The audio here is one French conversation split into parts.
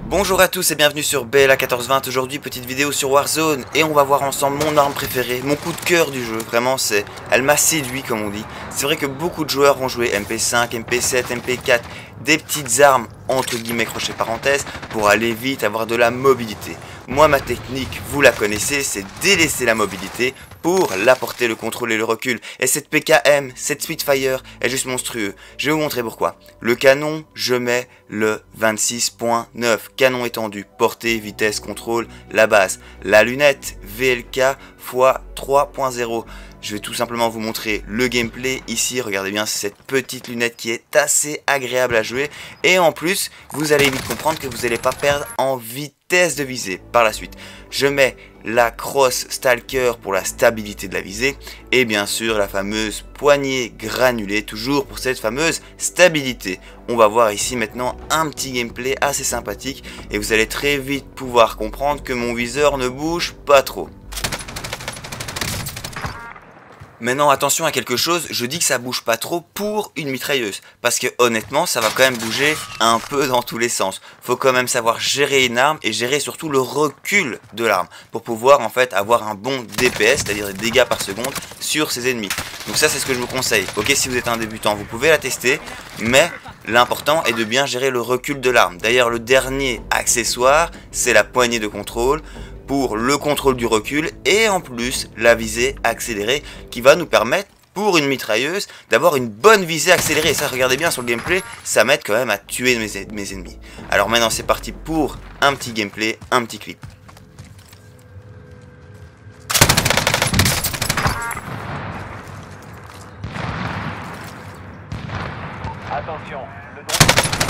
Bonjour à tous et bienvenue sur BLA1420. Aujourd'hui petite vidéo sur Warzone et on va voir ensemble mon arme préférée, mon coup de cœur du jeu. Vraiment elle m'a séduit comme on dit. C'est vrai que beaucoup de joueurs vont jouer MP5, MP7, MP4, des petites armes entre guillemets crochet parenthèses pour aller vite, avoir de la mobilité. Moi ma technique, vous la connaissez, c'est délaisser la mobilité pour l'apporter le contrôle et le recul. Et cette PKM, cette Spitfire est juste monstrueux. Je vais vous montrer pourquoi. Le canon, je mets le 26.9. Canon étendu, portée, vitesse, contrôle, la base. La lunette, VLK x 3.0. Je vais tout simplement vous montrer le gameplay. Ici, regardez bien cette petite lunette qui est assez agréable à jouer. Et en plus, vous allez vite comprendre que vous n'allez pas perdre en vitesse de visée par la suite. Je mets la crosse Stalker pour la stabilité de la visée. Et bien sûr, la fameuse poignée granulée, toujours pour cette fameuse stabilité. On va voir ici maintenant un petit gameplay assez sympathique. Et vous allez très vite pouvoir comprendre que mon viseur ne bouge pas trop. Maintenant attention à quelque chose, je dis que ça bouge pas trop pour une mitrailleuse. Parce que honnêtement ça va quand même bouger un peu dans tous les sens. Faut quand même savoir gérer une arme et gérer surtout le recul de l'arme. Pour pouvoir en fait avoir un bon DPS, c'est-à-dire des dégâts par seconde sur ses ennemis. Donc ça c'est ce que je vous conseille. Ok, si vous êtes un débutant vous pouvez la tester. Mais l'important est de bien gérer le recul de l'arme. D'ailleurs le dernier accessoire c'est la poignée de contrôle. Pour le contrôle du recul et en plus la visée accélérée qui va nous permettre pour une mitrailleuse d'avoir une bonne visée accélérée. Et ça, regardez bien sur le gameplay, ça m'aide quand même à tuer mes ennemis. Alors maintenant c'est parti pour un petit gameplay, un petit clip. Attention, le drone...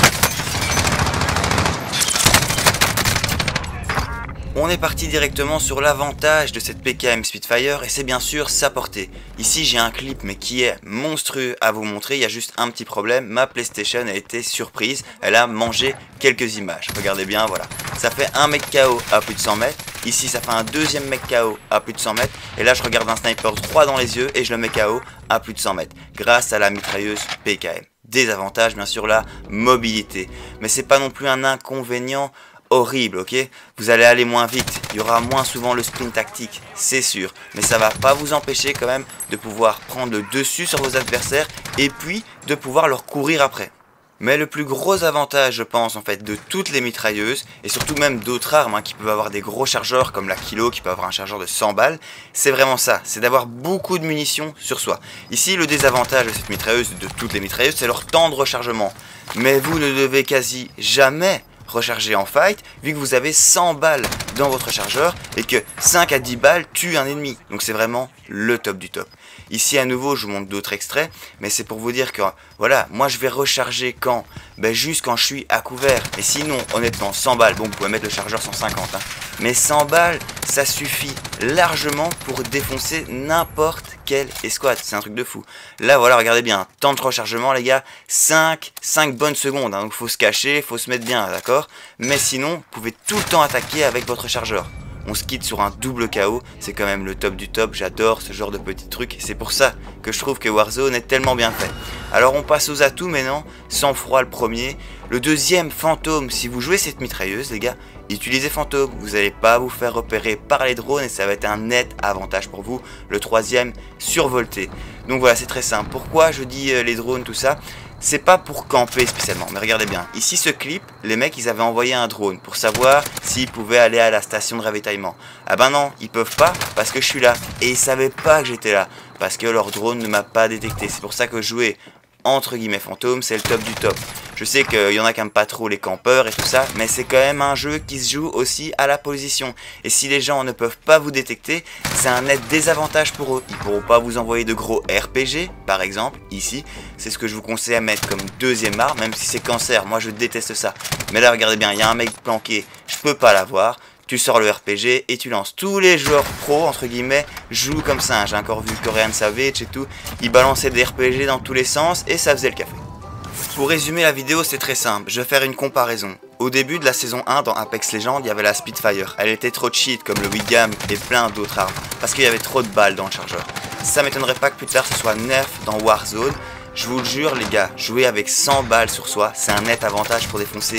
On est parti directement sur l'avantage de cette PKM Spitfire et c'est bien sûr sa portée. Ici j'ai un clip mais qui est monstrueux à vous montrer, il y a juste un petit problème, ma PlayStation a été surprise, elle a mangé quelques images. Regardez bien, voilà, ça fait un mec KO à plus de 100 mètres, ici ça fait un deuxième mec KO à plus de 100 mètres et là je regarde un sniper droit dans les yeux et je le mets KO à plus de 100 mètres grâce à la mitrailleuse PKM. Désavantage bien sûr la mobilité, mais c'est pas non plus un inconvénient horrible, ok? Vous allez aller moins vite, il y aura moins souvent le sprint tactique, c'est sûr, mais ça va pas vous empêcher quand même de pouvoir prendre le dessus sur vos adversaires et puis de pouvoir leur courir après. Mais le plus gros avantage, je pense, en fait, de toutes les mitrailleuses, et surtout même d'autres armes qui peuvent avoir des gros chargeurs comme la Kilo qui peut avoir un chargeur de 100 balles, c'est vraiment ça, c'est d'avoir beaucoup de munitions sur soi. Ici, le désavantage de cette mitrailleuse, de toutes les mitrailleuses, c'est leur temps de rechargement. Mais vous ne devez quasi jamais recharger en fight vu que vous avez 100 balles dans votre chargeur et que 5 à 10 balles tuent un ennemi. Donc c'est vraiment le top du top. Ici à nouveau je vous montre d'autres extraits, mais c'est pour vous dire que voilà, moi je vais recharger quand? Ben juste quand je suis à couvert. Et sinon honnêtement 100 balles, bon vous pouvez mettre le chargeur 150 mais 100 balles ça suffit largement pour défoncer n'importe quelle escouade, c'est un truc de fou. Là voilà, regardez bien, temps de rechargement les gars, 5 bonnes secondes, donc faut se cacher, faut se mettre bien, d'accord? Mais sinon, vous pouvez tout le temps attaquer avec votre chargeur. On se quitte sur un double KO, c'est quand même le top du top, j'adore ce genre de petits trucs, c'est pour ça que je trouve que Warzone est tellement bien fait. Alors on passe aux atouts maintenant, sang-froid le premier, le deuxième fantôme, si vous jouez cette mitrailleuse les gars, utilisez fantôme, vous n'allez pas vous faire repérer par les drones et ça va être un net avantage pour vous. Le troisième, survolté. Donc voilà, c'est très simple. Pourquoi je dis les drones, tout ça? C'est pas pour camper spécialement, mais regardez bien. Ici, ce clip, les mecs, ils avaient envoyé un drone pour savoir s'ils pouvaient aller à la station de ravitaillement. Ah ben non, ils peuvent pas parce que je suis là. Et ils savaient pas que j'étais là parce que leur drone ne m'a pas détecté. C'est pour ça que jouer entre guillemets fantôme, c'est le top du top. Je sais qu'il y en a qui n'aiment pas trop les campeurs et tout ça, mais c'est quand même un jeu qui se joue aussi à la position. Et si les gens ne peuvent pas vous détecter, c'est un net désavantage pour eux. Ils pourront pas vous envoyer de gros RPG, par exemple, ici. C'est ce que je vous conseille à mettre comme deuxième arme, même si c'est cancer, moi je déteste ça. Mais là, regardez bien, il y a un mec planqué, je peux pas l'avoir. Tu sors le RPG et tu lances. Tous les joueurs pro, entre guillemets, jouent comme ça. J'ai encore vu Korean Savage et tout. Ils balançaient des RPG dans tous les sens et ça faisait le café. Pour résumer la vidéo, c'est très simple. Je vais faire une comparaison. Au début de la saison 1 dans Apex Legends, il y avait la Spitfire. Elle était trop cheat comme le Wigam et plein d'autres armes. Parce qu'il y avait trop de balles dans le chargeur. Ça m'étonnerait pas que plus tard ce soit nerf dans Warzone. Je vous le jure les gars, jouer avec 100 balles sur soi, c'est un net avantage pour défoncer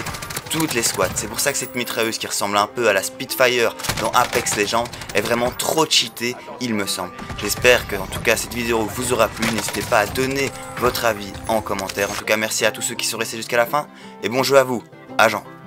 toutes les squads. C'est pour ça que cette mitrailleuse qui ressemble un peu à la Spitfire dans Apex Legends est vraiment trop cheatée, il me semble. J'espère que en tout cas cette vidéo vous aura plu. N'hésitez pas à donner votre avis en commentaire. En tout cas merci à tous ceux qui sont restés jusqu'à la fin et bon jeu à vous, agent.